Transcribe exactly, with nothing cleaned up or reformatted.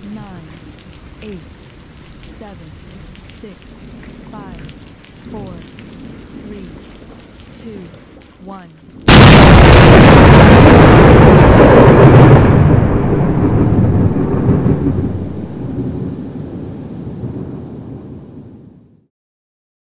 nine, eight, seven, six, five, four, three, two, one.